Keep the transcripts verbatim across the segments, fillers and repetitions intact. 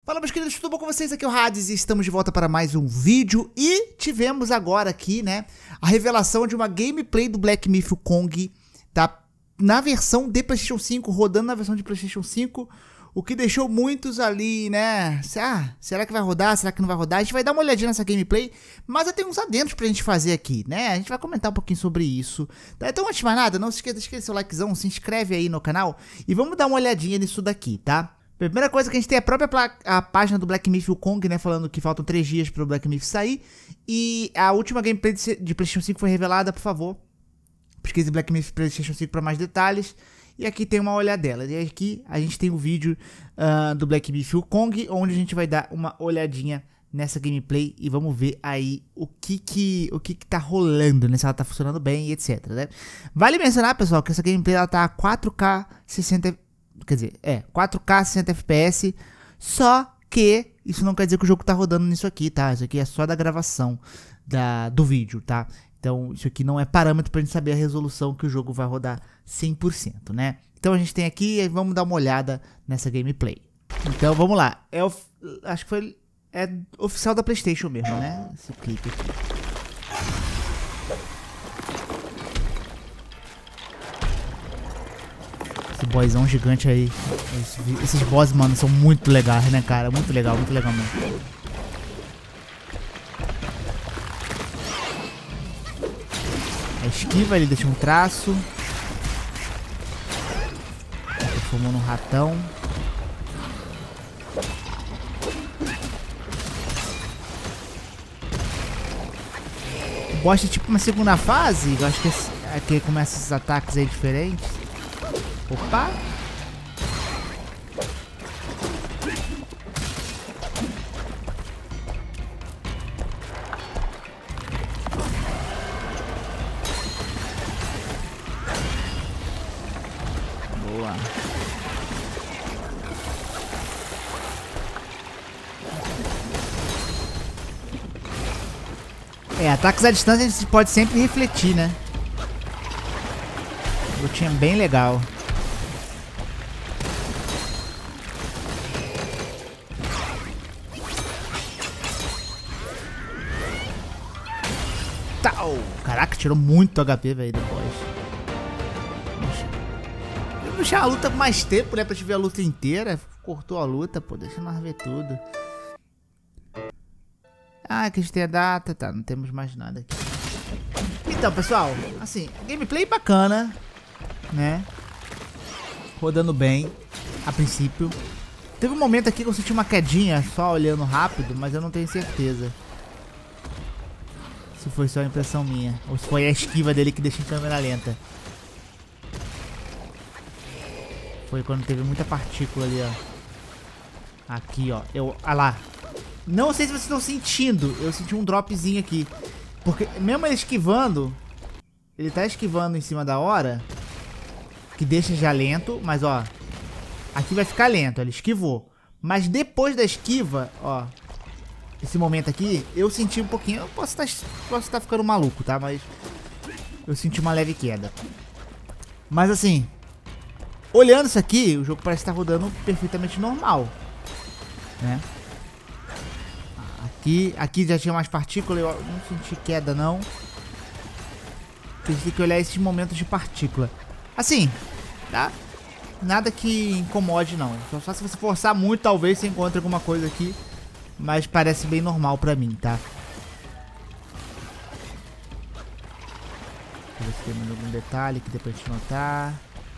Fala, meus queridos, tudo bom com vocês? Aqui é o Hades e estamos de volta para mais um vídeo. E tivemos agora aqui, né, a revelação de uma gameplay do Black Myth Wukong, tá? Na versão de PlayStation cinco, rodando na versão de PlayStation cinco, o que deixou muitos ali, né? Ah, será que vai rodar? Será que não vai rodar? A gente vai dar uma olhadinha nessa gameplay, mas eu tenho uns adendos pra gente fazer aqui, né? A gente vai comentar um pouquinho sobre isso. Tá? Então, antes de mais nada, não se esqueça de esquecer seu likezão, se inscreve aí no canal e vamos dar uma olhadinha nisso daqui, tá? Primeira coisa que a gente tem é a própria a página do Black Myth Wukong, né, falando que faltam três dias para o Black Myth sair. E a última gameplay de, de PlayStation cinco foi revelada, por favor. Pesquise Black Myth PlayStation cinco para mais detalhes. E aqui tem uma olhadela. E aqui a gente tem o vídeo uh, do Black Myth Wukong, onde a gente vai dar uma olhadinha nessa gameplay e vamos ver aí o que que, o que, que tá rolando, né, se ela tá funcionando bem e etc, né? Vale mencionar, pessoal, que essa gameplay ela tá a quatro K sessenta Quer dizer, é, quatro K sessenta F P S, só que isso não quer dizer que o jogo tá rodando nisso aqui, tá? Isso aqui é só da gravação da, do vídeo, tá? Então, isso aqui não é parâmetro pra gente saber a resolução que o jogo vai rodar cem por cento, né? Então, a gente tem aqui, vamos dar uma olhada nessa gameplay. Então, vamos lá. É, acho que foi é oficial da PlayStation mesmo, né? Esse clipe aqui. Esse boyzão gigante aí. Esses, esses boss, mano, são muito legais, né, cara? Muito legal, muito legal mesmo. A esquiva, ele deixa um traço. Transformou num ratão. O boss é tipo uma segunda fase. Eu acho que esse, aqui começa esses ataques aí diferentes. Opa! Boa! É, ataques à distância a gente pode sempre refletir, né? Lutinha bem legal. Caraca, tirou muito H P, velho, depois. Eu deixei a luta por mais tempo, né, pra te ver a luta inteira. Cortou a luta, pô, deixa nós ver tudo. Ah, que a gente tem a data, tá, não temos mais nada aqui. Então, pessoal, assim, gameplay bacana, né, rodando bem, a princípio. Teve um momento aqui que eu senti uma quedinha, só olhando rápido, mas eu não tenho certeza se foi só a impressão minha, ou se foi a esquiva dele que deixa em câmera lenta. Foi quando teve muita partícula ali, ó. Aqui, ó. Eu, ah lá. Não sei se vocês estão sentindo, eu senti um dropzinho aqui. Porque mesmo ele esquivando, ele tá esquivando em cima da hora, que deixa já lento, mas ó, aqui vai ficar lento, ele esquivou. Mas depois da esquiva, ó, esse momento aqui, eu senti um pouquinho. Eu posso estar posso estar ficando maluco, tá? Mas eu senti uma leve queda. Mas assim, olhando isso aqui, o jogo parece estar rodando perfeitamente normal, né? Aqui, aqui já tinha mais partícula. Eu não senti queda, não. A gente tem que olhar esses momentos de partícula. Assim, tá? Nada que incomode, não. Só, só se você forçar muito, talvez você encontre alguma coisa aqui. Mas parece bem normal pra mim, tá? Deixa eu ver se tem mais algum detalhe que depois de notar.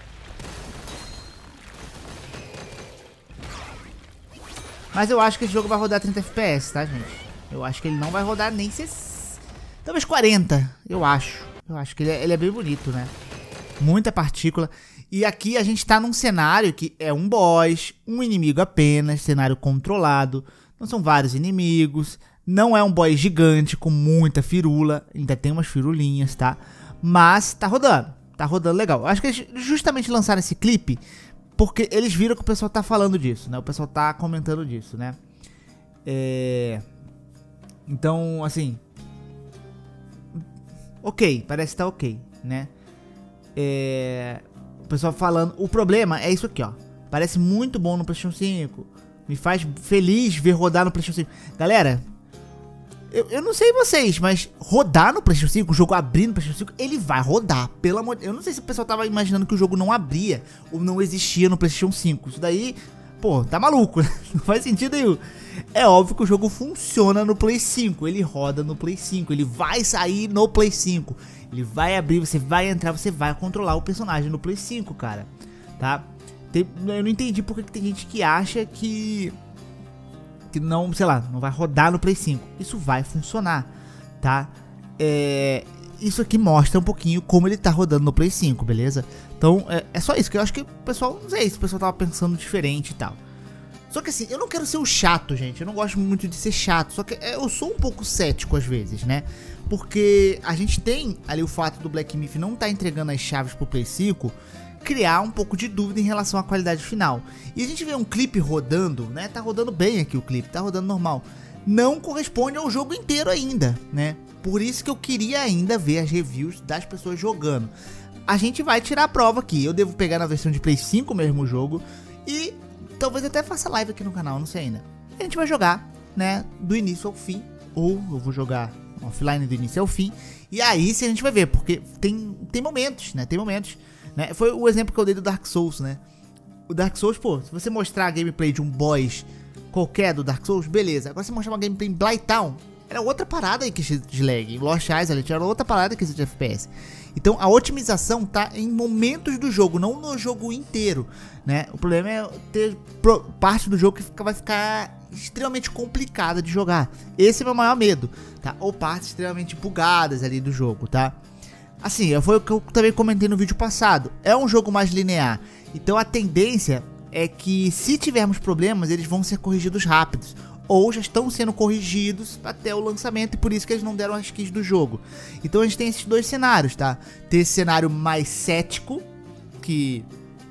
Mas eu acho que esse jogo vai rodar trinta F P S, tá, gente? Eu acho que ele não vai rodar nem sessenta. Talvez quarenta, eu acho. Eu acho que ele é, ele é bem bonito, né? Muita partícula. E aqui a gente tá num cenário que é um boss, um inimigo apenas, cenário controlado. Não são vários inimigos, não é um boss gigante com muita firula, ainda tem umas firulinhas, tá? Mas tá rodando, tá rodando legal. Acho que eles justamente lançaram esse clipe porque eles viram que o pessoal tá falando disso, né? O pessoal tá comentando disso, né? É... Então, assim... Ok, parece que tá ok, né? É... O pessoal falando... O problema é isso aqui, ó. Parece muito bom no PlayStation cinco. Me faz feliz ver rodar no PlayStation cinco. Galera, eu, eu não sei vocês, mas rodar no PlayStation cinco, o jogo abrir no PlayStation cinco, ele vai rodar, pelo amor de Deus. Eu não sei se o pessoal tava imaginando que o jogo não abria ou não existia no PlayStation cinco. Isso daí, pô, tá maluco, né? Não faz sentido nenhum. É óbvio que o jogo funciona no Play cinco, ele roda no Play cinco, ele vai sair no Play cinco. Ele vai abrir, você vai entrar, você vai controlar o personagem no Play cinco, cara, tá? Tem, eu não entendi porque que tem gente que acha que... que não, sei lá, não vai rodar no Play cinco. Isso vai funcionar, tá? É, isso aqui mostra um pouquinho como ele tá rodando no Play cinco, beleza? Então, é, é só isso, que eu acho que o pessoal, não sei se o pessoal tava pensando diferente e tal. Só que assim, eu não quero ser o chato, gente, eu não gosto muito de ser chato, só que eu sou um pouco cético às vezes, né? Porque a gente tem ali o fato do Black Myth não tá entregando as chaves pro Play cinco, criar um pouco de dúvida em relação à qualidade final. E a gente vê um clipe rodando, né? Tá rodando bem aqui o clipe, tá rodando normal. Não corresponde ao jogo inteiro ainda, né? Por isso que eu queria ainda ver as reviews das pessoas jogando. A gente vai tirar a prova aqui. Eu devo pegar na versão de Play cinco mesmo o jogo e talvez até faça live aqui no canal, não sei ainda. A gente vai jogar, né? Do início ao fim. Ou eu vou jogar offline do início ao fim. E aí sim a gente vai ver, porque tem, tem momentos, né? Tem momentos. Né? Foi o exemplo que eu dei do Dark Souls, né? O Dark Souls, pô, se você mostrar a gameplay de um boss qualquer do Dark Souls, beleza. Agora se mostrar uma gameplay em Blighttown, era outra parada aí que de lag. Lost Island era outra parada que de F P S. Então a otimização tá em momentos do jogo, não no jogo inteiro, né? O problema é ter parte do jogo que fica, vai ficar extremamente complicada de jogar. Esse é o meu maior medo, tá? Ou partes extremamente bugadas ali do jogo, tá? Assim, foi o que eu também comentei no vídeo passado. É um jogo mais linear. Então a tendência é que se tivermos problemas, eles vão ser corrigidos rápidos. Ou já estão sendo corrigidos até o lançamento. E por isso que eles não deram as keys do jogo. Então a gente tem esses dois cenários, tá? Tem esse cenário mais cético, que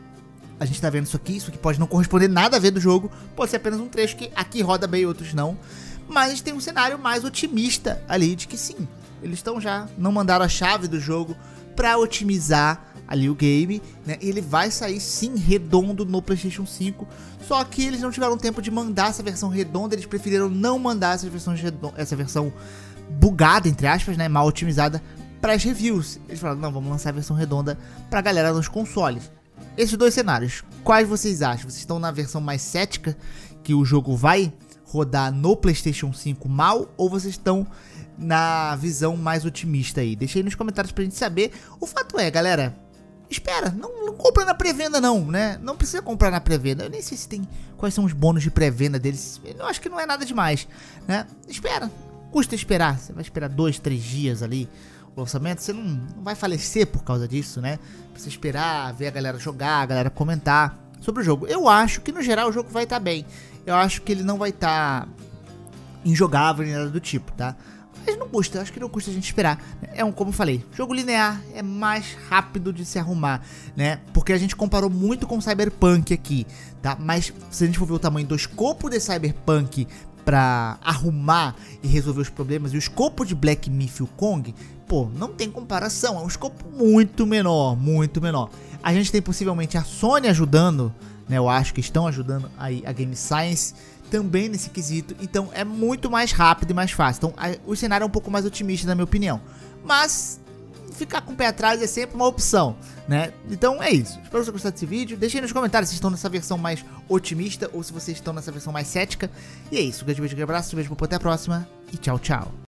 a gente tá vendo isso aqui. Isso aqui pode não corresponder nada a ver do jogo. Pode ser apenas um trecho que aqui roda bem, outros não. Mas a gente tem um cenário mais otimista ali, de que sim, eles estão já, não mandaram a chave do jogo pra otimizar ali o game, né? Ele vai sair sim redondo no PlayStation cinco, só que eles não tiveram tempo de mandar essa versão redonda, eles preferiram não mandar essa versão, essa versão bugada, entre aspas, né? Mal otimizada para as reviews. Eles falaram, não, vamos lançar a versão redonda pra galera nos consoles. Esses dois cenários, quais vocês acham? Vocês estão na versão mais cética, que o jogo vai rodar no PlayStation cinco mal, ou vocês estão na visão mais otimista aí? Deixa aí nos comentários pra gente saber. O fato é, galera, espera, não, não compra na pré-venda não, né? Não precisa comprar na pré-venda. Eu nem sei se tem quais são os bônus de pré-venda deles. Eu acho que não é nada demais, né? Espera, custa esperar. Você vai esperar dois, três dias ali o lançamento. Você não, não vai falecer por causa disso, né? Precisa esperar, ver a galera jogar, a galera comentar sobre o jogo. Eu acho que no geral o jogo vai estar bem. Eu acho que ele não vai estar injogável nem nada do tipo, tá? Mas não custa, eu acho que não custa a gente esperar. É um, como eu falei, jogo linear é mais rápido de se arrumar, né? Porque a gente comparou muito com o Cyberpunk aqui, tá? Mas se a gente for ver o tamanho do escopo de Cyberpunk pra arrumar e resolver os problemas, e o escopo de Black Myth Wukong, pô, não tem comparação. É um escopo muito menor, muito menor. A gente tem possivelmente a Sony ajudando, né? Eu acho que estão ajudando aí a Game Science também nesse quesito, então é muito mais rápido e mais fácil. Então a, o cenário é um pouco mais otimista na minha opinião, mas ficar com o pé atrás é sempre uma opção, né? Então é isso, espero que você gostou desse vídeo. Deixe aí nos comentários se estão nessa versão mais otimista ou se vocês estão nessa versão mais cética. E é isso, um grande beijo, um abraço, um beijo, até a próxima e tchau, tchau.